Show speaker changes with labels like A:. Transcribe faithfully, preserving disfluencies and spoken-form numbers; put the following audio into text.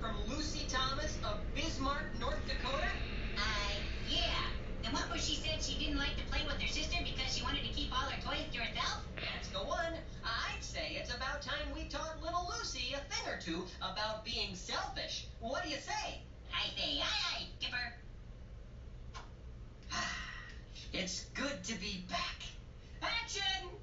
A: from Lucy Thomas of Bismarck, North Dakota?
B: Uh, yeah. And what was she said she didn't like to play with her sister because she wanted to keep all her toys to herself?
A: That's the one. I'd say it's about time we taught little Lucy a thing or two about being selfish. What do you say?
B: I say aye aye, Skipper.
A: It's good to be back. Action!